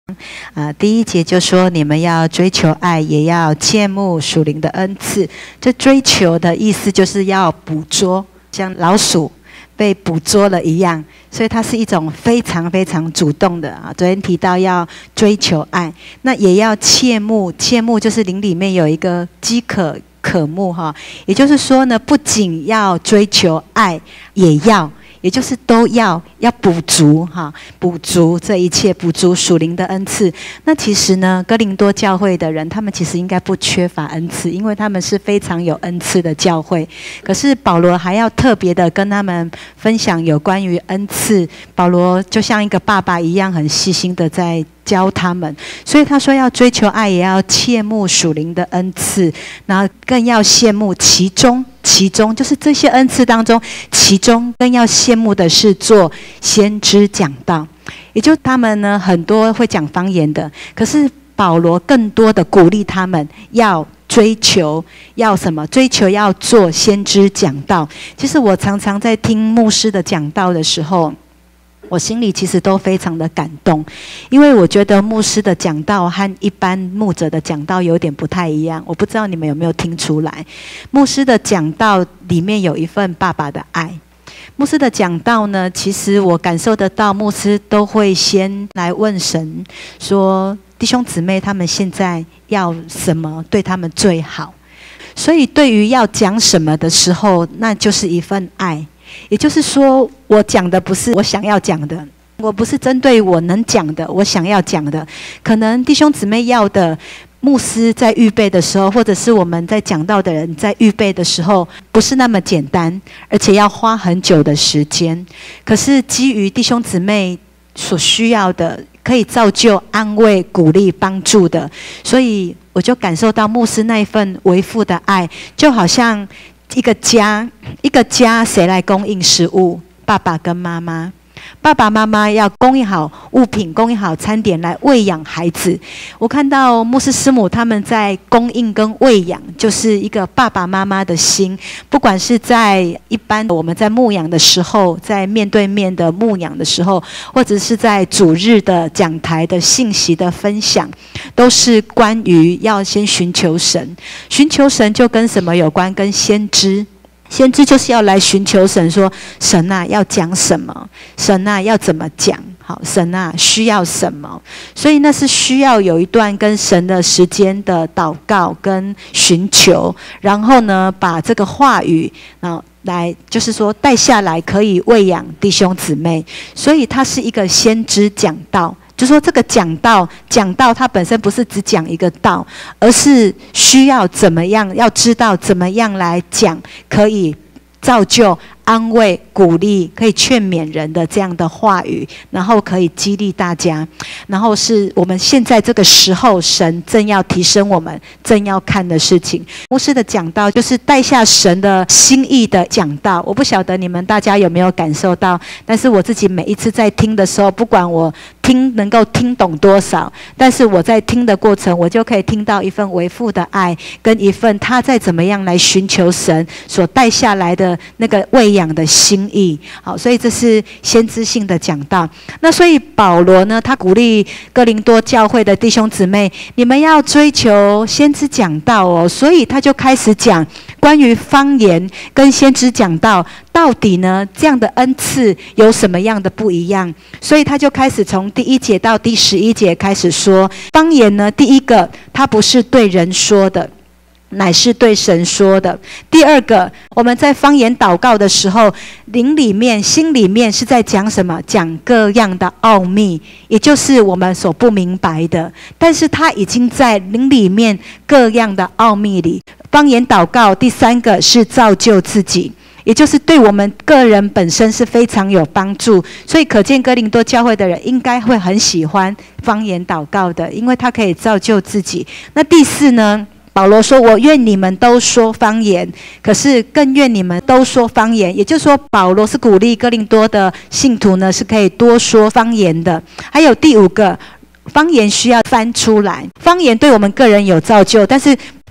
第一节就说你们要追求爱，也要切慕属灵的恩赐。这追求的意思就是要捕捉，像老鼠被捕捉了一样，所以它是一种非常非常主动的啊。昨天提到要追求爱，那也要切慕，切慕就是灵里面有一个饥渴慕哈，也就是说呢，不仅要追求爱，也就是都要补足哈，补足这一切，补足属灵的恩赐。那其实呢，哥林多教会的人，他们其实应该不缺乏恩赐，因为他们是非常有恩赐的教会。可是保罗还要特别的跟他们分享有关于恩赐。保罗就像一个爸爸一样，很细心的在教他们，所以他说要追求爱，也要切慕属灵的恩赐，然后更要羡慕其中就是这些恩赐当中，其中更要羡慕的是做先知讲道。也就他们呢，很多会讲方言的，可是保罗更多的鼓励他们要追求，要什么？追求要做先知讲道。其实我常常在听牧师的讲道的时候，我心里其实都非常的感动，因为我觉得牧师的讲道和一般牧者的讲道有点不太一样。我不知道你们有没有听出来，牧师的讲道里面有一份爸爸的爱。牧师的讲道呢，其实我感受得到，牧师都会先来问神说，弟兄姊妹他们现在要什么对他们最好。所以对于要讲什么的时候，那就是一份爱。也就是说，我讲的不是我想要讲的，我不是针对我能讲的，我想要讲的。可能弟兄姊妹要的，牧师在预备的时候，或者是我们在讲道的人在预备的时候，不是那么简单，而且要花很久的时间。可是基于弟兄姊妹所需要的，可以造就、安慰、鼓励、帮助的，所以我就感受到牧师那一份为父的爱，就好像一个家谁来供应食物？爸爸跟妈妈。爸爸妈妈要供应好物品，供应好餐点来喂养孩子。我看到牧师师母他们在供应跟喂养，就是一个爸爸妈妈的心。不管是在一般我们在牧养的时候，在面对面的牧养的时候，或者是在主日的讲台的信息的分享，都是关于要先寻求神。寻求神就跟什么有关？跟先知。先知就是要来寻求神，说神啊要讲什么，神啊要怎么讲，好，神啊需要什么。所以那是需要有一段跟神的时间的祷告跟寻求，然后呢把这个话语来就是说带下来，可以喂养弟兄姊妹。所以它是一个先知讲道，就说这个讲道它本身不是只讲一个道，而是需要怎么样，要知道怎么样来讲，可以造就、安慰、鼓励，可以劝勉人的这样的话语，然后可以激励大家，然后是我们现在这个时候神正要提升我们正要看的事情。牧师的讲道就是带下神的心意的讲道。我不晓得你们大家有没有感受到，但是我自己每一次在听的时候，不管我能够听懂多少，但是我在听的过程，我就可以听到一份为父的爱，跟一份他在怎么样来寻求神所带下来的那个喂养的心意。好，所以这是先知性的讲道。那所以保罗呢，他鼓励哥林多教会的弟兄姊妹，你们要追求先知讲道哦。所以他就开始讲关于方言跟先知讲道到底呢这样的恩赐有什么样的不一样。所以他就开始从第1节到第11节开始说，方言呢，第一个它不是对人说的，乃是对神说的。第二个，我们在方言祷告的时候，灵里面、心里面是在讲什么？讲各样的奥秘，也就是我们所不明白的，但是它已经在灵里面各样的奥秘里。方言祷告第三个是造就自己，也就是对我们个人本身是非常有帮助。所以可见哥林多教会的人应该会很喜欢方言祷告的，因为它可以造就自己。那第四呢，保罗说，我愿你们都说方言，可是更愿你们都说方言。也就是说，保罗是鼓励哥林多的信徒呢是可以多说方言的。还有第5个，方言需要翻出来。方言对我们个人有造就，但是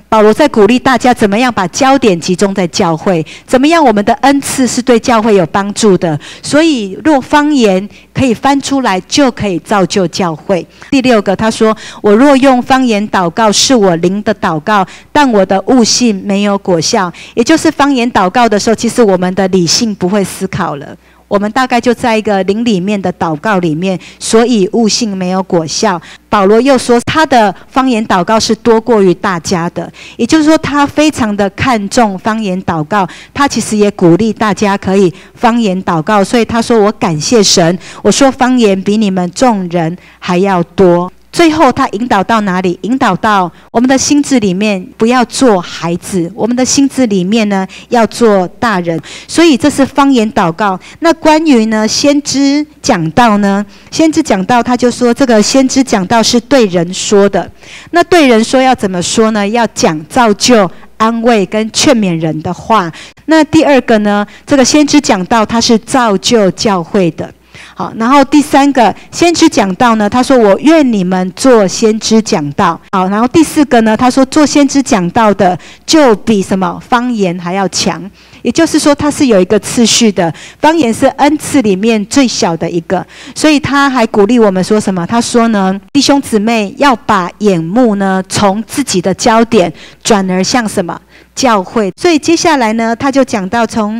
保罗在鼓励大家怎么样把焦点集中在教会，怎么样我们的恩赐是对教会有帮助的。所以若方言可以翻出来，就可以造就教会。第6个他说，我若用方言祷告，是我灵的祷告，但我的悟性没有果效。也就是方言祷告的时候，其实我们的理性不会思考了，我们大概就在一个灵里面的祷告里面，所以悟性没有果效。保罗又说他的方言祷告是多过于大家的，也就是说他非常的看重方言祷告，他其实也鼓励大家可以方言祷告。所以他说，我感谢神，我说方言比你们众人还要多。最后他引导到哪里？引导到我们的心智里面不要做孩子，我们的心智里面呢要做大人。所以这是方言祷告。那关于呢先知讲道呢，先知讲道他就说，这个先知讲道是对人说的。那对人说要怎么说呢？要讲造就、安慰跟劝勉人的话。那第2个呢，这个先知讲道他是造就教会的。好，然后第3个先知讲道呢，他说我愿你们做先知讲道。好，然后第4个呢，他说做先知讲道的就比什么方言还要强。也就是说它是有一个次序的，方言是恩赐里面最小的一个。所以他还鼓励我们说什么？他说呢，弟兄姊妹要把眼目呢从自己的焦点转而向什么？教会。所以接下来呢，他就讲到从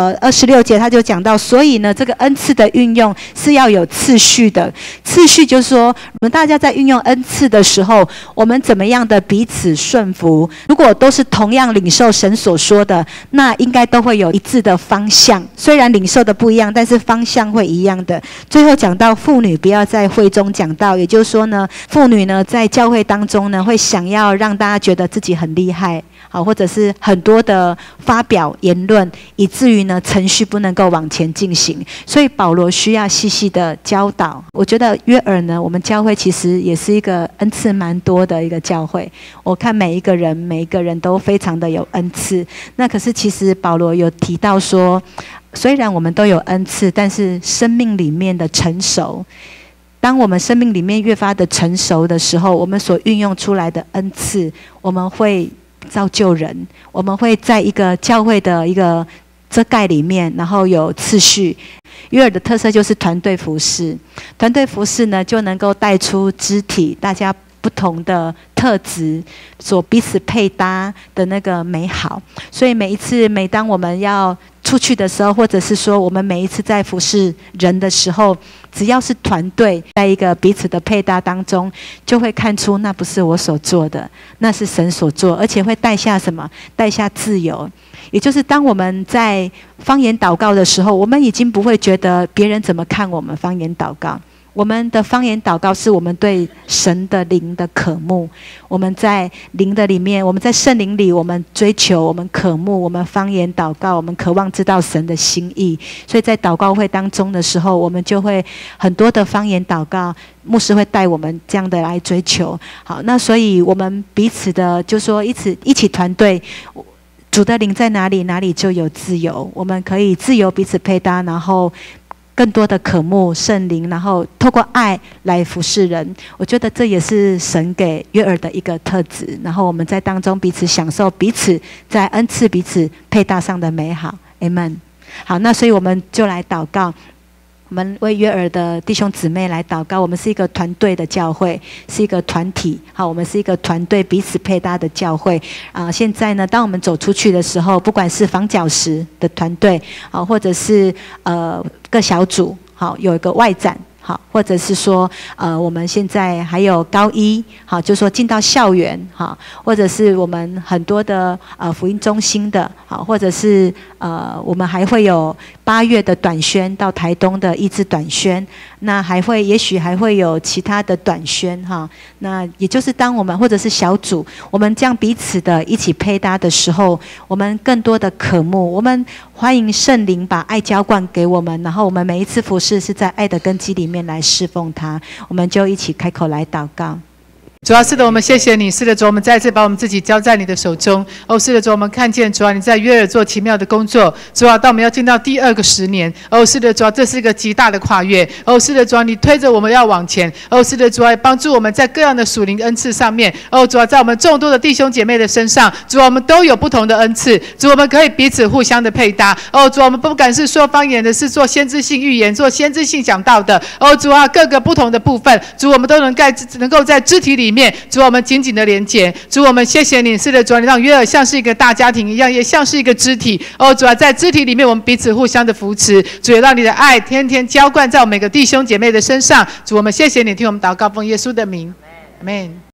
26节他就讲到，所以呢这个恩赐的运用是要有次序的。次序就是说，我们大家在运用恩赐的时候，我们怎么样的彼此顺服。如果都是同样领受神所说的，那应该都会有一致的方向。虽然领受的不一样，但是方向会一样的。最后讲到妇女不要在会中讲道，也就是说呢，妇女呢在教会当中呢会想要让大家觉得自己很厉害，好，或者是很多的发表言论，以至于呢程序不能够往前进行。所以保罗需要细细的教导。我觉得约珥呢，我们教会其实也是一个恩赐蛮多的一个教会。我看每一个人都非常的有恩赐。那可是其实保罗有提到说，虽然我们都有恩赐，但是生命里面的成熟，当我们生命里面越发的成熟的时候，我们所运用出来的恩赐，我们会造就人，我们会在一个教会的一个遮盖里面，然后有次序。约珥的特色就是团队服事，团队服事呢就能够带出肢体大家不同的特质所彼此配搭的那个美好。所以每当我们要出去的时候，或者是说我们每一次在服事人的时候，只要是团队在一个彼此的配搭当中，就会看出那不是我所做的，那是神所做，而且会带下什么？带下自由。也就是当我们在方言祷告的时候，我们已经不会觉得别人怎么看我们方言祷告。我们的方言祷告是我们对神的灵的渴慕，我们在灵的里面，我们在圣灵里，我们追求，我们渴慕，我们方言祷告，我们渴望知道神的心意。所以在祷告会当中的时候，我们就会很多的方言祷告，牧师会带我们这样的来追求。好，那所以我们彼此的就说一起团队，主的灵在哪里，哪里就有自由。我们可以自由彼此配搭，然后更多的渴慕圣灵，然后透过爱来服侍人。我觉得这也是神给约珥的一个特质。然后我们在当中彼此享受彼此在恩赐彼此配搭上的美好。 Amen。 好，那所以我们就来祷告，我们为约珥的弟兄姊妹来祷告。我们是一个团队的教会，是一个团体。好，我们是一个团队彼此配搭的教会。现在呢，当我们走出去的时候，不管是防角石的团队，或者是各小组，好，有一个外展。好，或者是说，我们现在还有高一，好，就说进到校园，好，或者是我们很多的福音中心的，好，或者是我们还会有8月的短宣到台东的医治短宣，那也许还会有其他的短宣哈。那也就是当我们或者是小组，我们这样彼此的一起配搭的时候，我们更多的渴慕，我们欢迎圣灵把爱浇灌给我们，然后我们每一次服事是在爱的根基里面来侍奉他。我们就一起开口来祷告。 主啊，是的，我们谢谢你。是的，主，我们再次把我们自己交在你的手中。哦，是的，主，我们看见主啊，你在约珥做奇妙的工作。主啊，到我们要进到第2个10年。哦，是的，主啊，这是一个极大的跨越。哦，是的，主啊，你推着我们要往前。哦，是的，主啊，帮助我们在各样的属灵恩赐上面。哦，主啊，在我们众多的弟兄姐妹的身上，主啊，我们都有不同的恩赐。主，我们可以彼此互相的配搭。哦，主啊，我们不管是说方言的，是做先知性预言、做先知性讲道的。哦，主啊，各个不同的部分，主，我们都能够在肢体里面，主，我们紧紧的连结。主，我们谢谢你。是的，主啊，你让约珥像是一个大家庭一样，也像是一个肢体。哦，主啊，在肢体里面，我们彼此互相的扶持。主，也让你的爱天天浇灌在我们每个弟兄姐妹的身上。主，我们谢谢你，听我们祷告，奉耶稣的名，阿们。